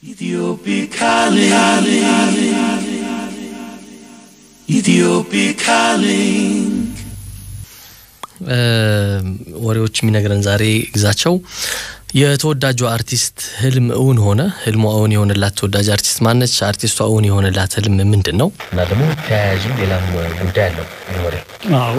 EthiopikaLink ወሬዎች የሚነግረን ዛሬ ግዛቸው የተወዳጁ አርቲስት ህልም እውን ሆነ ህልሟ እውን የሆነላት ተወዳጅ አርቲስት ማነች አርቲስቷ እውን የሆነላት ህልም ምንድነው እና ደግሞ ተያያዥ ሌላም ጉዳይ አለው ወሬ አዎ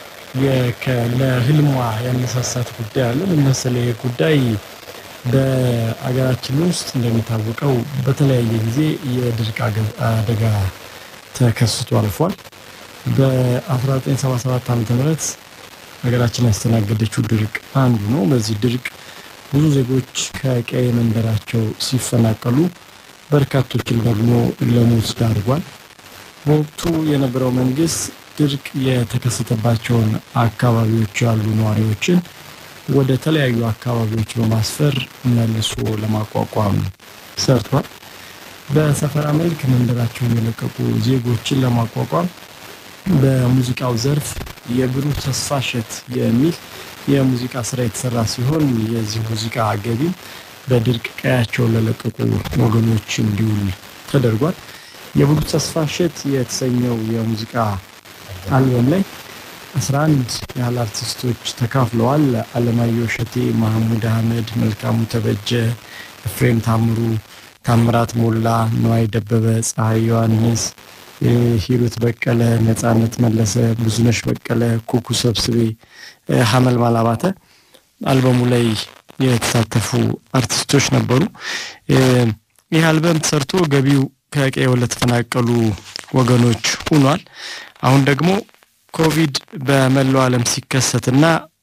ለህልሟ ያነሳሳት ጉዳይ አለ ለምሳሌ ጉዳይ በአገራችን ውስጥ እንደሚታወቀው በተለያየ ጊዜ የድርቅ አደጋ ተከስቶ አልፏል በ1977 ዓ.ም ሀገራችን ያስተናገደችው ድርቅ አንዱ ነው በዚህ ድርቅ ብዙ ዜጎች ከቀየ መንደራቸው ሲፈናቀሉ በርካቶችን ደግሞ ለሞት ዳርጓል ወቅቱ የነበረው መንግስት ድርቅ የተከሰተባቸውን አካባቢዎች ያሉ ነዋሪዎችን ወደ ተለያዩ አካባቢዎች በማስፈር መልሶ ለማቋቋም ሰርቷል በሰፈራ መልክ መንደራቸውን የለቀቁ ዜጎችን ለማቋቋም በሙዚቃው ዘርፍ የብሩህ ተስፋ ሸት የሚል የሙዚቃ ስራ የተሰራ ሲሆን የዚህ ሙዚቃ ገቢ በድርቅ ቀያቸው ለለቀቁ ወገኖች እንዲውል ተደርጓል የብሩህ ተስፋ ሸት የተሰኘው የሙዚቃ አልበም ላይ 11 ያህል አርቲስቶች ተካፍለዋል አለማየሁ ሸቴ መሐሙድ አህመድ መልካሙ ተበጀ ፍሬም ታምሩ ታምራት ሞላ ነዋይ ደበበ ፀሐይ ዮሐንስ ሂሩት በቀለ ነፃነት መለሰ ብዙነሽ በቀለ ኩኩ ሰብስቤ ሐመል ማላባተ አልበሙ ላይ የተሳተፉ አርቲስቶች ነበሩ ይህ አልበም ተሰርቶ ገቢው ከቀየው ለተፈናቀሉ ወገኖች ሆኗል አሁን ደግሞ ኮቪድ በመላው ዓለም ሲከሰትና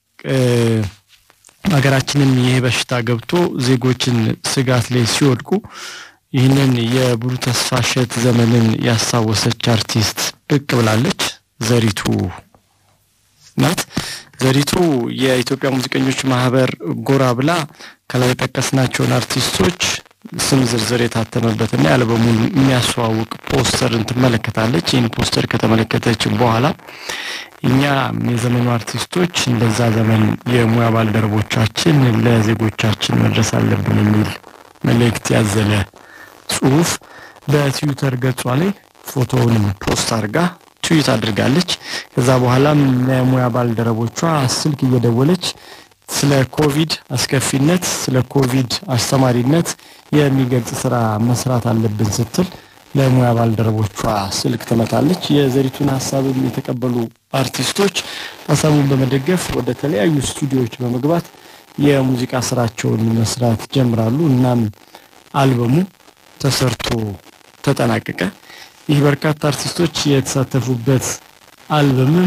ሀገራችንን ይሄ በሽታ ገብቶ ዜጎችን ስጋት ላይ ሲወድቁ ይህንን የብሩህ ተስፋ ሸት ዘመንን ያሳወሰች አርቲስት ብቅ ብላለች ዘሪቱ ናት ዘሪቱ የኢትዮጵያ ሙዚቀኞች ማህበር ጎራ ብላ ከላይ ተጠቀስናቸው አርቲስቶች ስም ዝርዝር የታተመበትና አልበሙን የሚያስተዋውቅ ፖስተርን ትመለከታለች ይህን ፖስተር ከተመለከተች በኋላ እኛ የዘመኑ አርቲስቶች እንደዛ ዘመን የሙያ ባልደረቦቻችን ለዜጎቻችን መድረስ አለብን የሚል መልእክት ያዘለ ጽሁፍ በትዊተር ገጿ ላይ ፎቶውን ፖስት አድርጋ ትዊት አድርጋለች ከዛ በኋላም የሙያ ባልደረቦቿ ስልክ እየደወለች ስለ ኮቪድ አስከፊነት ስለ ኮቪድ አስተማሪነት የሚገልጽ ስራ መስራት አለብን ስትል ለሙያ ባልደረቦቿ ስልክ ተመታለች የዘሪቱን ሐሳብ የተቀበሉ አርቲስቶች ሐሳቡን በመደገፍ ወደ ተለያዩ ስቱዲዮዎች በመግባት የሙዚቃ ስራቸውን መስራት ጀምራሉ እናም አልበሙ ተሰርቶ ተጠናቀቀ ይህ በርካታ አርቲስቶች የተሳተፉበት አልበምም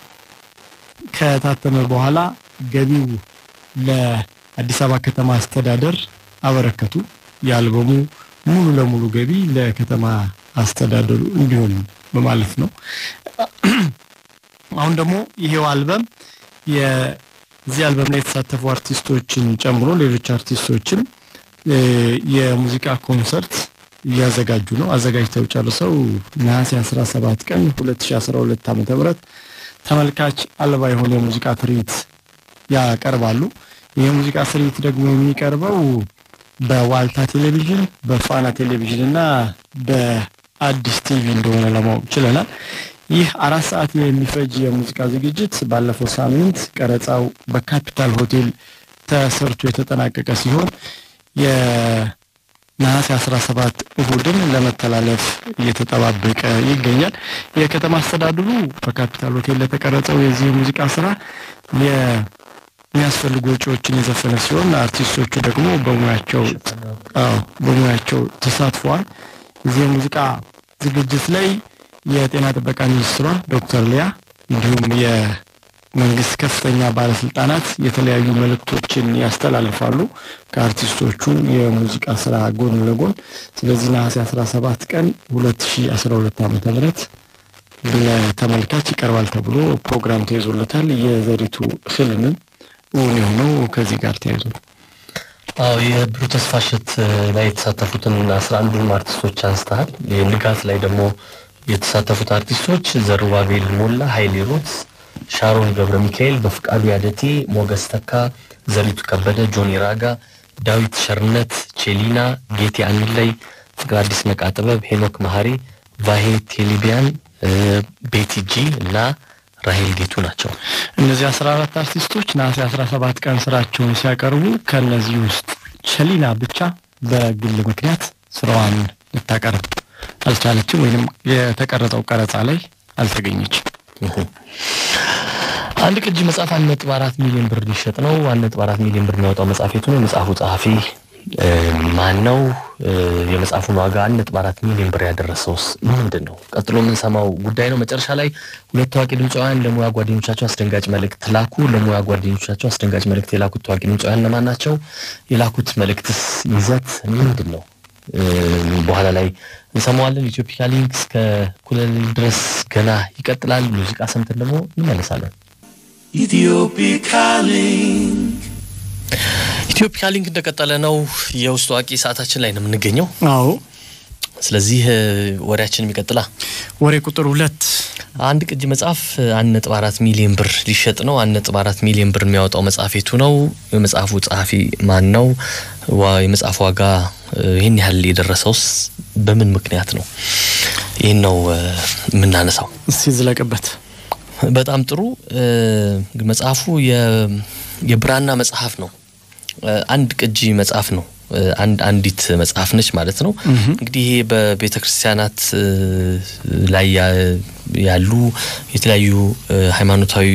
ከታተመ በኋላ ገቢው ለአዲስ አበባ ከተማ አስተዳደር አበረከቱ የአልበሙ ሙሉ ለሙሉ ገቢ ለከተማ አስተዳደሩ እንዲሆን በማለት ነው አሁን ደግሞ ይሄው አልበም የዚህ አልበም ላይ የተሳተፉ አርቲስቶችን ጨምሮ ሌሎች አርቲስቶችን የሙዚቃ ኮንሰርት ያዘጋጁ ነው አዘጋጅተው ጨርሰው ነሐሴ 17 ቀን 2012 ዓ.ም ተመልካች አልባ የሆነ ሙዚቃ ትርኢት ያቀርባሉ የሙዚቃ ትርኢት ደግሞ የሚቀርበው በዋልታ ቴሌቪዥን በፋና ቴሌቪዥን እና በአዲስ ቲቪ እንደሆነ ለማወቅ ችለናል ይህ 4 ሰዓት የሚፈጅ የሙዚቃ ዝግጅት ባለፈው ሳምንት ቀረጻው በካፒታል ሆቴል ተሰርቶ የተጠናቀቀ ሲሆን የነሐሴ 17 እሁድን ለመተላለፍ እየተጠባበቀ ይገኛል የከተማ አስተዳደሩ በካፒታል ሆቴል ለተቀረጸው የዚህ ሙዚቃ ስራ የሚያስፈልጉ ወጪዎችን የዘፈነ ሲሆን አርቲስቶቹ ደግሞ በሙያቸው ተሳትፈዋል እዚህ ሙዚቃ ዝግጅት ላይ የጤና ጥበቃ ሚኒስትሯ ዶክተር ሊያ እንዲሁም የመንግስት ከፍተኛ ባለስልጣናት የተለያዩ መልእክቶችን ያስተላልፋሉ ከአርቲስቶቹ የሙዚቃ ስራ ጎን ለጎን ስለዚህ ነሐሴ 17 ቀን 2012 ዓ.ም ለተመልካች ይቀርባል ተብሎ ፕሮግራም ተይዞለታል የዘሪቱ ህልም እውን የሆነው ከዚህ ጋር ተያይዞ የብሩህ ተስፋ ሸት ላይ የተሳተፉትን 11 አርቲስቶች አንስተሃል የንጋት ላይ ደግሞ የተሳተፉት አርቲስቶች ዘሩባቤል ሞላ ኃይሌ ሩት ሻሮን ገብረ ሚካኤል በፍቃዱ ያደቴ ሞገስ ተካ ዘሪቱ ከበደ ጆኒ ራጋ ዳዊት ሸርነት ቼሊና ጌቲ አንለይ ፍቅር አዲስ ነቃጥበብ ሄኖክ ማህሪ ቫሄ ቴሊቢያን ቤቲጂ እና ራሄል ጌቱ ናቸው እነዚህ 14 አርቲስቶች ናሴ 17 ቀን ስራቸውን ሲያቀርቡ ከነዚህ ውስጥ ቼሊና ብቻ በግል ምክንያት ስራዋን ልታቀርብ አልቻለችም ወይንም የተቀረጸው ቀረጻ ላይ አልተገኘችም አንድ ቅጂ መጽሐፍ 1.4 ሚሊዮን ብር ሊሸጥ ነው 1.4 ሚሊዮን ብር የሚያወጣው መጽሐፊቱ ነው መጽሐፉ ጻፊ ማን ነው የመጽሐፉን ዋጋ 1.4 ሚሊዮን ብር ያደረሰውስ ምንድነው ቀጥሎ ምን ሰማው ጉዳይ ነው መጨረሻ ላይ ሁለት ታዋቂ ድምጻውያን ለሙያ ጓደኞቻቸው አስደንጋጭ መልእክት ላኩ ለሙያ ጓደኞቻቸው አስደንጋጭ መልእክት የላኩት ታዋቂ ድምጻውያን ለማን ናቸው የላኩት መልእክትስ ይዘት ምንድነው በኋላ ላይ እንሰማዋለን EthiopikaLink እስከ ኩለል ድረስ ገና ይቀጥላል ሙዚቃ ሰምተን ደግሞ እንመለሳለን EthiopikaLink እንደቀጠለ ነው የውስጥ ታዋቂ ሰዓታችን ላይ ነው የምንገኘው አዎ ስለዚህ ወሬያችን ይቀጥላ ወሬ ቁጥር 2 አንድ ቅጂ መጽሐፍ 1.4 ሚሊዮን ብር ሊሸጥ ነው 1.4 ሚሊዮን ብር የሚያወጣው መጽሐፊቱ ነው የመጽሐፉ ጻፊ ማን ነው የመጽሐፉ ዋጋ ይሄን ያህል የደረሰውስ በምን ምክንያት ነው ይሄን ነው ምናነሳው ሲዝለቀበት በጣም ጥሩ መጽሐፉ የብራና መጽሐፍ ነው አንድ ቅጂ መጽሐፍ ነው አንዲት መጽሐፍ ነች ማለት ነው እንግዲህ በቤተክርስቲያናት ላይ ያሉ የተለያዩ ሃይማኖታዊ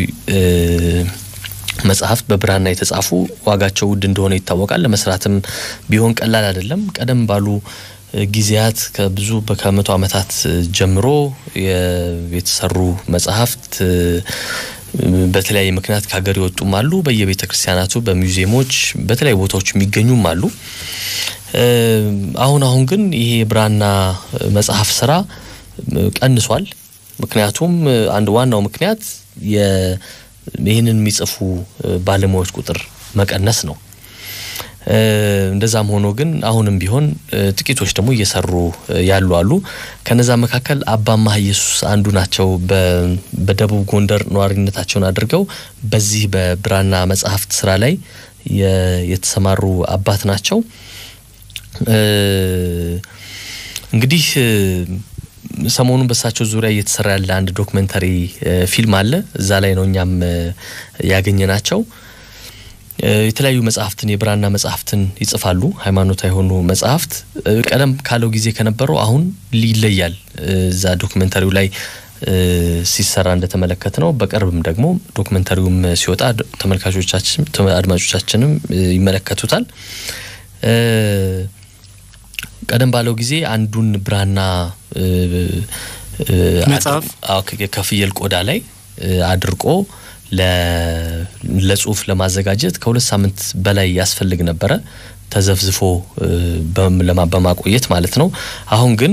መጽሐፍት በብራና የተጻፉ ዋጋቸው ውድ እንደሆነ ይታወቃል ለመስራትም ቢሆን ቀላል አይደለም ቀደም ባሉ ጊዜያት ከብዙ በከመቶ አመታት ጀምሮ የተሰሩ መጽሐፍት በተለያየ ምክንያት ከሀገር ይወጡም አሉ በየቤተክርስቲያናቱ በሙዚየሞች በተለያየ ቦታዎች የሚገኙም አሉ አሁን ግን ይሄ ብራና መጽሐፍ ስራ ቀንሷል ምክንያቱም አንድ ዋናው ምክንያት ይሄንን የሚጽፉ ባለሙያዎች ቁጥር መቀነስ ነው እንደዛም ሆኖ ግን አሁንም ቢሆን ጥቂቶች ደግሞ እየሰሩ ያሉ አሉ ከነዛ መካከል አባማ ኢየሱስ አንዱ ናቸው በደቡብ ጎንደር ኗሪነታቸውን አድርገው በዚህ በብራና መጽሐፍት ስራ ላይ የተሰማሩ አባት ናቸው እንግዲህ ሰሞኑን በሳቸው ዙሪያ እየተሰራ ያለ አንድ ዶክመንተሪ ፊልም አለ እዛ ላይ ነው እኛም ያገኘናቸው የተለያዩ መጽሐፍትን የብራና መጽሐፍትን ይጽፋሉ ሃይማኖታዊ ሆኖ መጽሐፍት ቀደም ካለው ጊዜ ከነበረው አሁን ሊለያል እዛ ዶክመንተሪው ላይ ሲሰራ እንደተመለከተነው በቀርብም ደግሞ ዶክመንተሪውም ሲወጣ ተመልካቾቻችን አድማጮቻችንም ይመለከቱታል ቀደም ባለው ጊዜ አንዱን ብራና መጽሐፍ ከፍየል ቆዳ ላይ አድርቆ ለጽሁፍ ለማዘጋጀት ከሁለት ሳምንት በላይ ያስፈልግ ነበር ተዘፍዝፎ በማቆየት ማለት ነው አሁን ግን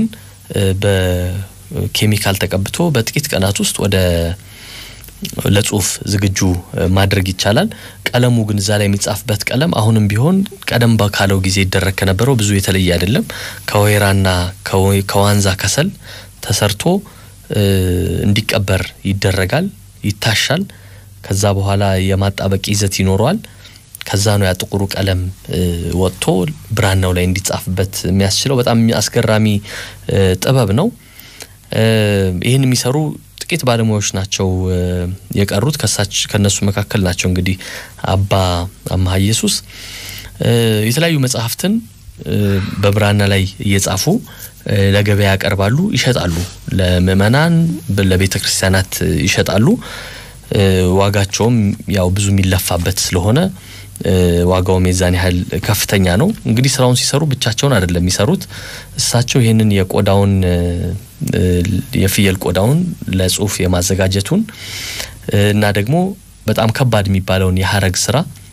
በኬሚካል ተቀብቶ በጥቂት ቀናት ውስጥ ወደ ለጽሁፍ ዝግጁ ማድረግ ይቻላል ቀለሙ ግን እዛ ላይ የሚጻፍበት ቀለም አሁንም ቢሆን ቀደም ባካለው ጊዜ ይደረክ ከነበረው ብዙ የተለየ አይደለም ከወይራና ከዋንዛ ከሰል ተሰርቶ እንዲቀበር ይደረጋል ይታሻል ከዛ በኋላ የማጣበቅ ይዘት ይኖራል ከዛ ነው ያ ጥቁሩ ቀለም ወጥቶ ብራናው ላይ እንዲጻፍበት የሚያስችለው በጣም አስገራሚ ጥበብ ነው ይሄን የሚሰሩ ጥቂት ባለሙያዎች ናቸው የቀሩት ከነሱ መካከል ናቸው እንግዲህ አባማ ኢየሱስ የተለያዩ መጽሐፍትን በብራና ላይ እየጻፉ ለገበያ ያቀርባሉ ይሸጣሉ ለምእመናን ለቤተክርስቲያናት ይሸጣሉ ዋጋቸውም ያው ብዙ የሚለፋበት ስለሆነ ዋጋው ሚዛን ያህል ከፍተኛ ነው እንግዲህ ስራውን ሲሰሩ ብቻቸውን አይደለም የሚሰሩት እሳቸው ይሄንን የቆዳውን የፍየል ቆዳውን ለጽሁፍ የማዘጋጀቱን እና ደግሞ በጣም ከባድ የሚባለውን የሐረግ ስራ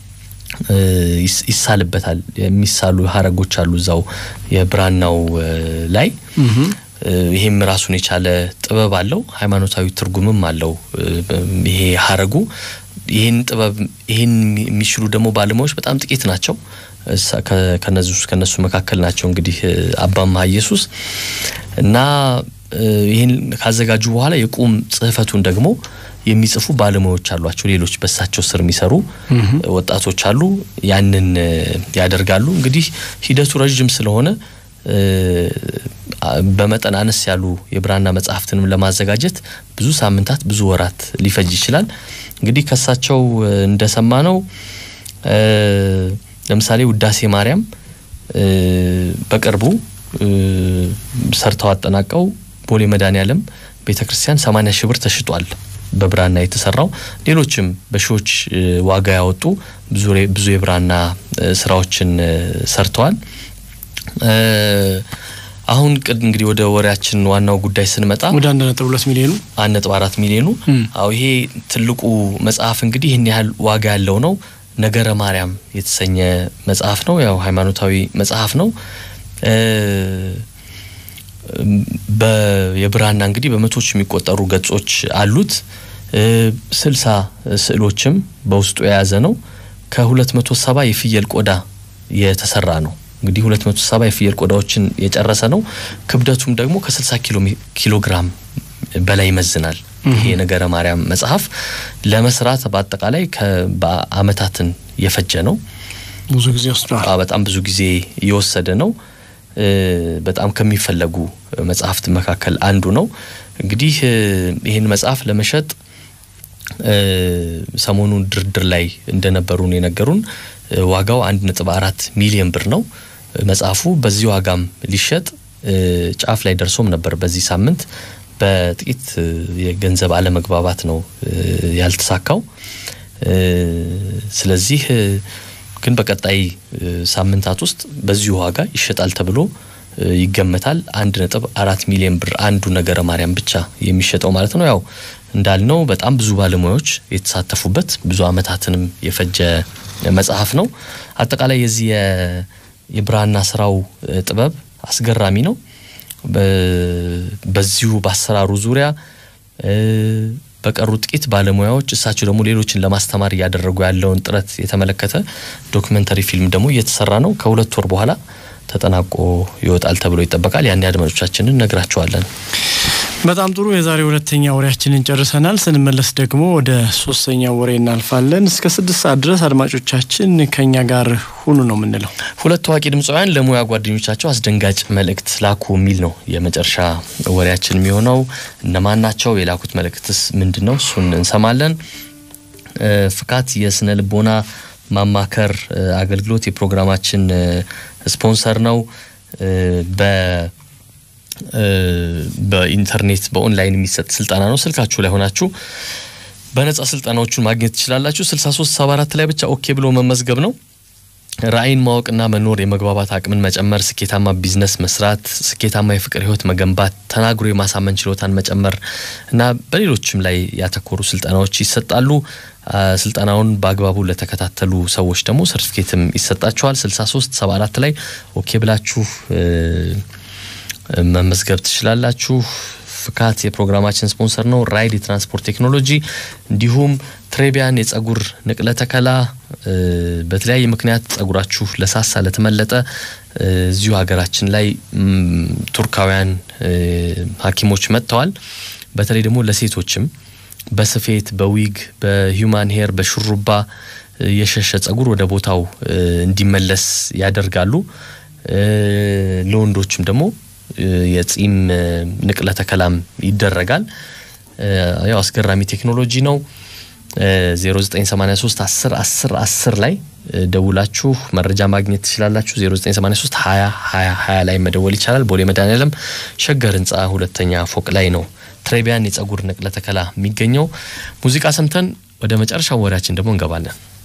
ይሳልበታል የሚሳሉ ሐረጎች አሉ ዛው የብራናው ላይ ይሄም ራሱን የቻለ ጥበብ አለው ሃይማኖታዊ ትርጉምም አለው ይሄ ሐረጉ ይሄን ጥበብ ይሄን የሚሽሉ ደግሞ ባለሙያዎች በጣም ጥቂት ናቸው ከነሱ መካከል ናቸው እንግዲህ አባማ ኢየሱስ እና ይሄን ካዘጋጁ በኋላ የቁም ጽህፈቱን ደግሞ የሚጽፉ ባለሙያዎች አሏቸው ሌሎች በሳቸው ስር የሚሰሩ ወጣቶች አሉ ያንን ያደርጋሉ እንግዲህ ሂደቱ ረጅም ስለሆነ በመጠን አነስ ያሉ የብራና መጽሐፍትንም ለማዘጋጀት ብዙ ሳምንታት ብዙ ወራት ሊፈጅ ይችላል እንግዲህ ከሳቸው እንደሰማነው ለምሳሌ ውዳሴ ማርያም በቅርቡ ሰርተው አጠናቀው ቦሌ መድኃኔዓለም ቤተክርስቲያን 80 ሺህ ብር ተሽጧል በብራና የተሰራው ሌሎችም በሺዎች ዋጋ ያወጡ ብዙ የብራና ስራዎችን ሰርተዋል አሁን እንግዲህ ወደ ወሬያችን ዋናው ጉዳይ ስንመጣ ወደ 1.2 ሚሊዮኑ 1.4 ሚሊዮኑ አው ይሄ ትልቁ መጽሐፍ እንግዲህ እኛ ያህል ዋጋ ያለው ነው ነገረ ማርያም የተሰኘ መጽሐፍ ነው ያው ሃይማኖታዊ መጽሐፍ ነው የብራና እንግዲህ በመቶዎች የሚቆጠሩ ገጾች አሉት 60 ስዕሎችም በውስጡ የያዘ ነው ከ270 የፍየል ቆዳ የተሰራ ነው እንግዲህ 270 የፍየል ቆዳዎችን የጨረሰ ነው ክብደቱም ደግሞ ከ60 ኪሎ ግራም በላይ ይመዝናል ይሄ ነገረ ማርያም መጽሐፍ ለመስራት በአጠቃላይ በአመታትን የፈጀ ነው ብዙ ጊዜ ወስዷል በጣም ብዙ ጊዜ የወሰደ ነው በጣም ከሚፈልጉ መጽሐፍት መካከል አንዱ ነው እንግዲህ ይሄን መጽሐፍ ለመሸጥ ሰሞኑን ድርድር ላይ እንደነበሩን የነገሩን ዋጋው 1.4 ሚሊዮን ብር ነው መጽሐፉ በዚህ ዋጋም ሊሸጥ ጫፍ ላይ ደርሶም ነበር በዚህ ሳምንት በጥቂት የገንዘብ አለመግባባት ነው ያልተሳካው ስለዚህ ግን በቀጣይ ሳምንታት ውስጥ በዚህ ዋጋ ይሸጣል ተብሎ ይገመታል 1.4 ሚሊዮን ብር አንዱ ነገረ ማርያም ብቻ የሚሸጠው ማለት ነው ያው እንዳልነው በጣም ብዙ ባለሙያዎች የተሳተፉበት ብዙ አመታትንም የፈጀ መጽሐፍ ነው አጠቃላይ የዚህ የብራና ስራው ጥበብ አስገራሚ ነው በዚሁ በአሰራሩ ዙሪያ በቀሩ ጥቂት ባለሙያዎች እሳቸው ደግሞ ሌሎችን ለማስተማር ያደረጉ ያለውን ጥረት የተመለከተ ዶክመንተሪ ፊልም ደግሞ እየተሰራ ነው ከ2 ወር በኋላ ተጠናቆ ይወጣል ተብሎ ይጠበቃል ያን ያድማጮቻችንን ነግራቸዋለን በጣም ጥሩ የዛሬ ሁለተኛ ወሬያችንን ጨርሰናል ስንመለስ ደግሞ ወደ ሶስተኛው ወሬ እናልፋለን እስከ 6 ሰዓት ድረስ አድማጮቻችን ከኛ ጋር ሁኑ ነው ምንለው ሁለት ታዋቂ ድምጻውያን ለሙያ ጓደኞቻቸው አስደንጋጭ መልእክት ላኩ የሚል ነው የመጨረሻ ወሬያችን የሚሆነው እነማን ናቸው የላኩት መልእክትስ ምንድነው እሱን እንሰማለን ፍካት የስነ ልቦና ማማከር አገልግሎት የፕሮግራማችን ስፖንሰር ነው በኢንተርኔት በኦንላይን የሚሰጥ ስልጣና ነው ስልካችሁ ላይ ሆናችሁ በነጻ ስልጣናዎቹን ማግኘት ትችላላችሁ 6374 ላይ ብቻ ኦኬ ብሎ መመዝገብ ነው ራዕይን ማወቅና መኖር የመግባባት አቅምን መጨመር ስኬታማ ቢዝነስ መስራት ስኬታማ የፍቅር ህይወት መገንባት ተናግሮ የማሳመን ችሎታን መጨመር እና በሌሎችም ላይ ያተኮሩ ስልጣናዎች ይሰጣሉ ስልጣናውን በአግባቡ ለተከታተሉ ሰዎች ደግሞ ሰርቲፊኬትም ይሰጣቸዋል 6374 ላይ ኦኬ ብላችሁ መመዝገብ ትችላላችሁ ፍካት የፕሮግራማችን ስፖንሰር ነው ራይድ የትራንስፖርት ቴክኖሎጂ እንዲሁም ትሬቢያን የጸጉር ንቅለ ተከላ በተለያየ ምክንያት ጸጉራችሁ ለሳሳ ለተመለጠ እዚሁ ሀገራችን ላይ ቱርካውያን ሐኪሞች መጥተዋል በተለይ ደግሞ ለሴቶችም በስፌት በዊግ በሂዩማን ሄር በሹሩባ የሸሸ ጸጉር ወደ ቦታው እንዲመለስ ያደርጋሉ ለወንዶችም ደግሞ የጺም ንቅለ ተከላም ይደረጋል ያው አስገራሚ ቴክኖሎጂ ነው 0983 10 10 10 ላይ ደውላችሁ መረጃ ማግኘት ትችላላችሁ 0983 20 20 20 ላይ መደወል ይቻላል ቦሌ መድኃኔዓለም ሸገር ህንጻ ሁለተኛ ፎቅ ላይ ነው ትሬቢያን የጸጉር ንቅለ ተከላ የሚገኘው ሙዚቃ ሰምተን ወደ መጨረሻው ወሬያችን ደግሞ እንገባለን